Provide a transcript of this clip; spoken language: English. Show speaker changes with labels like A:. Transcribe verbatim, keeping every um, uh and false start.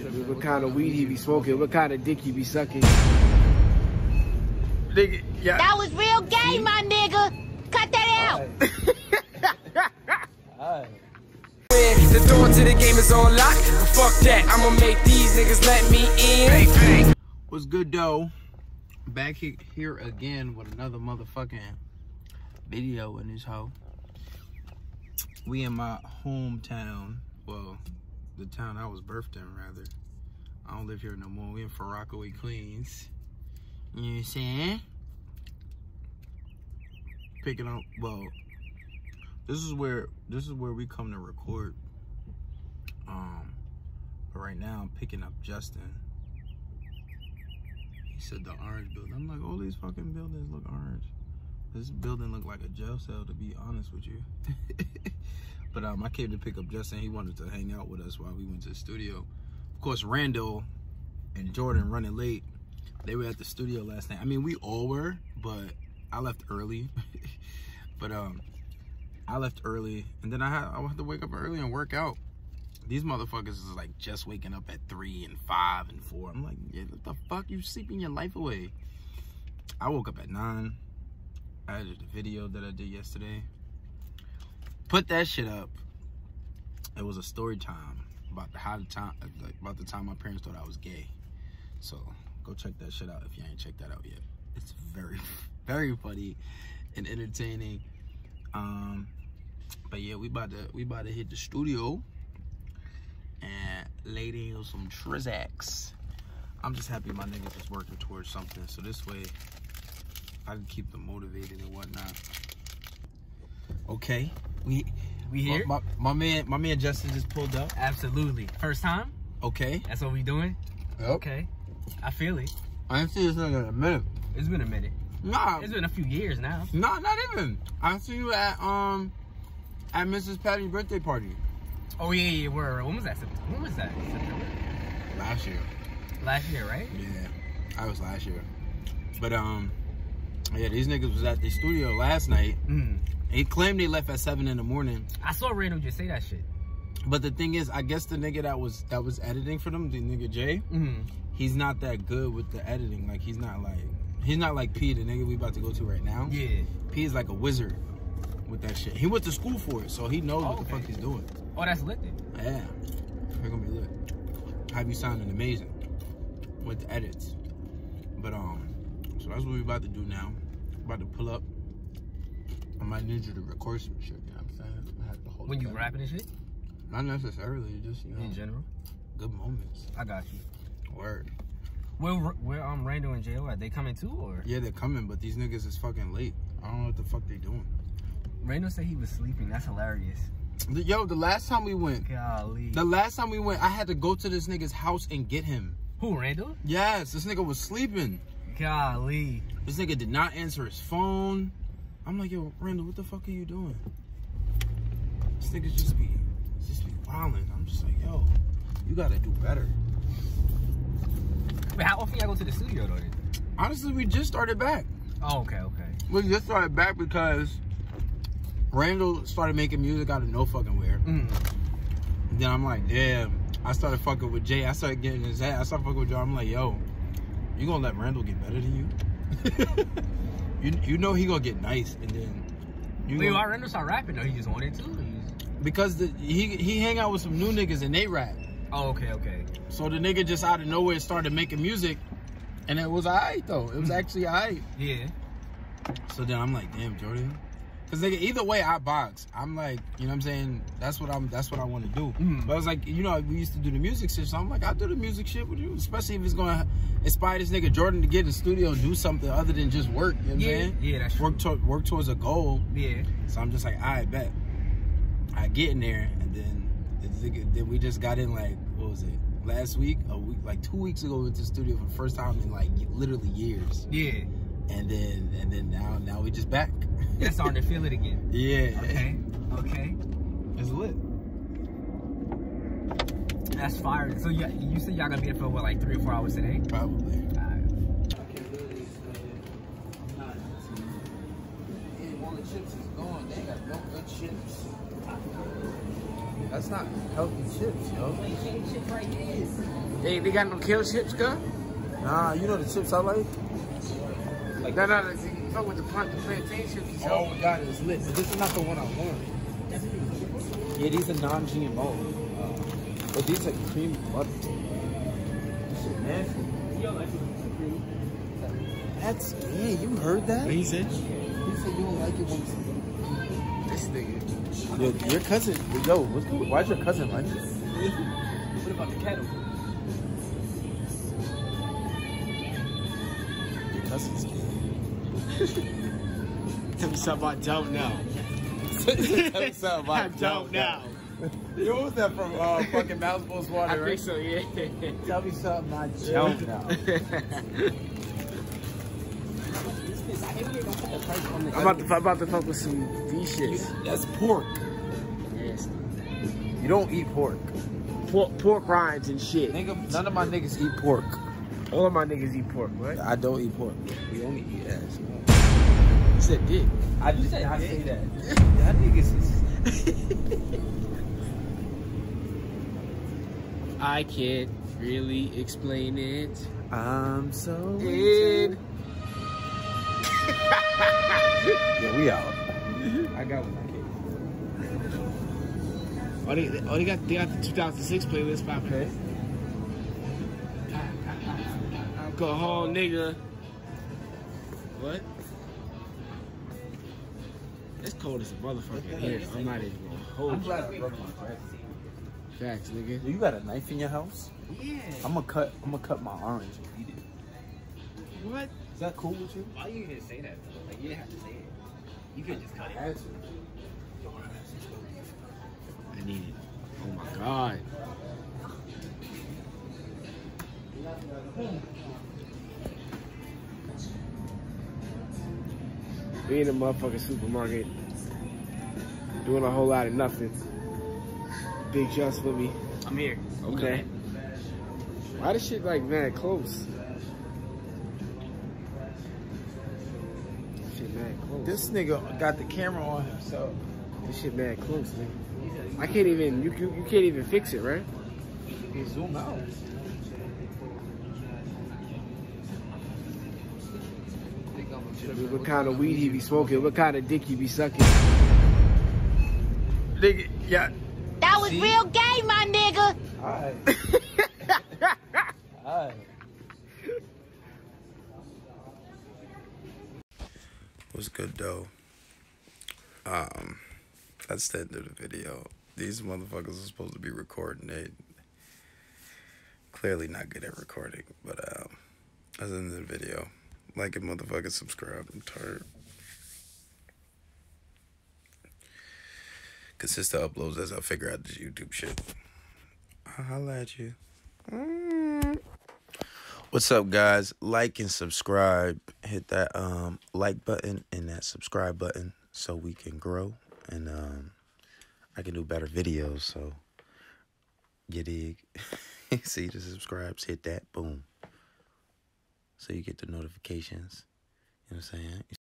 A: What kind of weed he be smoking? What kind of dick he be sucking? Nigga, yeah.
B: That was real gay, my nigga. Cut that out.
A: Alright.
C: The door to the game is on lock. Fuck that, I'ma make these niggas let me in. Bang, bang.
A: What's good, though? Back he here again with another motherfucking video in this hoe. We in my hometown. Well, the town I was birthed in, rather. I don't live here no more. We in Rockaway, Queens. You know what I'm saying? Picking up, well, this is where this is where we come to record. Um, but right now I'm picking up Justin. He said the orange building. I'm like, all these fucking buildings look orange. This building looked like a jail cell, to be honest with you. But um, I came to pick up Justin. He wanted to hang out with us while we went to the studio. Of course, Randall and Jordan running late. They were at the studio last night. I mean, we all were, but I left early. But um, I left early, and then I had I had to wake up early and work out. These motherfuckers is like just waking up at three and five and four. I'm like, yeah, what the fuck? You sleeping your life away. I woke up at nine. I edited the video that I did yesterday. Put that shit up. It was a story time about the how the time like, about the time my parents thought I was gay. So go check that shit out if you ain't checked that out yet. It's very, very funny and entertaining. Um, but yeah, we about to we about to hit the studio and lay down some trizacs. I'm just happy my niggas is working towards something, so this way I can keep them motivated and whatnot. Okay, we
D: we here.
A: My, my, my man, my man Justin just pulled up.
D: Absolutely, first time.
A: Okay,
D: that's what we doing.
A: Yep.
D: Okay, I feel it.
A: I ain't seen this nigga in a minute.
D: It's been a minute.
A: Nah,
D: it's been a few years now.
A: Nah, not even. I seen you at um at Missus Patty's birthday party.
D: Oh yeah, yeah. Where? When was that? When was that? September?
A: Last year.
D: Last year, right?
A: Yeah, I was last year. But um, yeah, these niggas was at the studio last night.
D: Mm.
A: He claimed they left at seven in the morning.
D: I saw Randall just say that shit.
A: But the thing is, I guess the nigga that was that was editing for them, the nigga Jay,
D: mm.
A: he's not that good with the editing. Like he's not like he's not like P, the nigga we about to go to right now.
D: Yeah,
A: P is like a wizard with that shit. He went to school for it, so he knows
D: oh,
A: what the
D: okay.
A: fuck he's doing.
D: Oh, that's lit then.
A: Yeah, they're gonna be lit. Have you sounding amazing with the edits. But um, so that's what we about to do now. About to pull up. I might need you to record some shit, you know what I'm saying? I have to hold
D: when you
A: together.
D: rapping and shit?
A: Not necessarily, just, you know.
D: In general?
A: Good moments.
D: I got you.
A: Word.
D: Where, where um, Randall and J O at? They coming too, or?
A: Yeah, they're coming, but these niggas is fucking late. I don't know what the fuck they doing.
D: Randall said he was sleeping. That's hilarious.
A: Yo, the last time we went,
D: golly.
A: The last time we went, I had to go to this nigga's house and get him.
D: Who, Randall?
A: Yes, this nigga was sleeping.
D: Golly.
A: This nigga did not answer his phone. I'm like, yo, Randall, what the fuck are you doing? This nigga just be, just be wilding. I'm just like, yo, you gotta do better.
D: Wait, how often y'all go to the studio though?
A: Honestly, we just started back.
D: Oh, okay, okay.
A: We just started back because Randall started making music out of no fucking where.
D: Mm.
A: And then I'm like, damn. I started fucking with Jay. I started getting his ass. I started fucking with Joe. I'm like, yo, you gonna let Randall get better than you? you you know he gonna get nice, and then you
D: Wait,
A: gonna...
D: why Randall start rapping though? He just wanted to?
A: Because the, he he hang out with some new niggas and they rap.
D: Oh, okay, okay.
A: So the nigga just out of nowhere started making music, and it was alright though. It was actually alright.
D: Yeah.
A: So then I'm like, damn, Jordan. Cause nigga, either way I box. I'm like, you know what I'm saying? That's what I'm that's what I want to do.
D: Mm.
A: But I was like, you know, we used to do the music shit, so I'm like, I'll do the music shit with you. Especially if it's gonna inspire this nigga Jordan to get in the studio and do something other than just work. You know what
D: yeah.
A: I'm saying?
D: Yeah, that's
A: work
D: true.
A: to, work towards a goal.
D: Yeah.
A: So I'm just like, I bet. I get in there, and then then we just got in like, what was it? Last week, a week, like two weeks ago, we went to the studio for the first time in like literally years.
D: Yeah.
A: And then and then now now we just back.
D: Yeah, starting to feel it again.
A: Yeah.
D: Okay. Okay.
A: It's lit.
D: That's fire. So you you said y'all gonna be there for what, like three or four hours today?
A: Probably.
D: All right.
A: All the chips is gone. They got no good chips. That's not healthy chips, yo.
C: They, they got no kale chips, girl?
A: Nah, you know the chips I like?
C: Like, no, no, they fuck with the, plant, the plantain chips.
A: Oh my god, it's lit. But this is not the one I want. Yeah, these are non-G M O. Uh, but these are cream butter. This shit nasty. That's, yeah, you heard that?
C: What he said?
A: He said you don't like it when
C: This nigga.
A: Yo, your cousin, yo, what's good? Why's your cousin like this?
D: What about the kettle?
A: Your cousin's
C: Tell me something I don't know.
A: Tell me something
C: I don't know.
A: Yo, what was that from uh, fucking Mouse's Water,
C: I
A: right?
C: think so, yeah.
A: Tell me something I don't know.
C: I'm about to, I'm about to fuck with some these shits.
A: That's pork.
C: Yes.
A: You don't eat pork.
C: Pork, pork rinds and shit.
A: Nigga, none of my niggas eat pork.
C: All of my niggas eat pork, right?
A: I don't eat pork. We only eat ass.
C: You said dick.
A: I just said I say that. That niggas is.
C: I can't really explain it.
A: I'm so
C: Did.
A: Yeah, we out. I got one.
C: Oh, they, oh, they got they got the two thousand six playlist popping.
A: Okay.
C: Alcohol, nigga. What? It's cold as a motherfucker here. I'm not even gonna hold
A: I'm
C: you.
A: glad I broke my back.
C: Facts, nigga.
A: You got a knife in your house?
C: Yeah.
A: I'm gonna cut. I'm gonna cut my orange and eat it.
C: What?
A: Is that cool with you?
D: Why you didn't say that though? Like you didn't have to say it. You could just cut it.
A: Had to.
C: I need it. Oh my god. We in a motherfucking supermarket doing a whole lot of nothing. Big just with me.
D: I'm here.
C: Okay. Why this shit like mad close? Shit mad close.
A: This nigga got the camera on himself.
C: This shit mad close, nigga. I can't even. You you, you can't even fix it, right?
A: You zoom out.
C: What kind of weed he be smoking? What kind of dick he be sucking?
A: Nigga, yeah.
B: That was
A: See?
B: real gay, my nigga.
A: Alright. Alright. What's good, though? Um, that's the end of the video. These motherfuckers are supposed to be recording. They clearly not good at recording, but um, that's the end of the video. Like it, motherfucker, subscribe. I'm tired. Consistent uploads as I figure out this YouTube shit. I'll holla at you. Mm. What's up, guys? Like and subscribe. Hit that um like button and that subscribe button so we can grow and um I can do better videos. So you dig? See the subscribes, hit that, boom. So you get the notifications. You know what I'm saying?